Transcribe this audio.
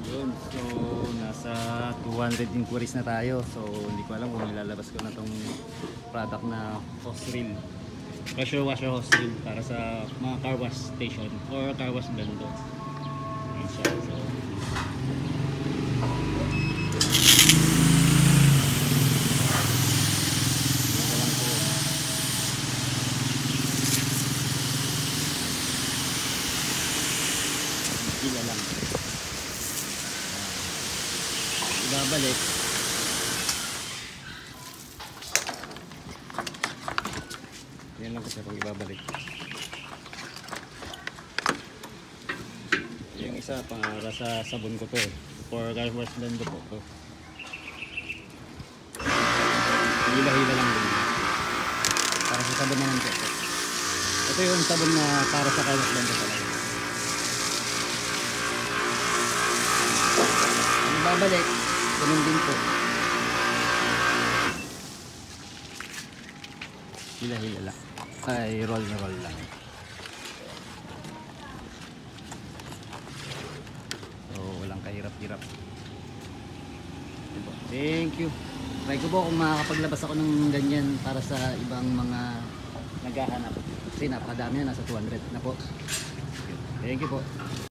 Yun, so nasa 200 inquiries na tayo. So hindi ko alam kung ilalabas ko na tong product na hose reel, pressure washer hose reel para sa mga car wash station or car wash vendor. Ayan siya. So ito lang po. Gila lang. Ibabalik. Yan lang kasi kung ibabalik. Yung isa para sa sabon ko to, for car wash blend po to. Hila-hila lang din para sa sabon naman po. Ito yung sabon na para sa car wash blend talaga. Ang ibabalik, ganun din po. Hila-hila lang. Ay, roll na roll lang. So, walang kahirap-hirap. Thank you. Try ko po kung makakapaglabas ako ng ganyan para sa ibang mga naghahanap. Kasi napakadami na, nasa 200 na po. Thank you po.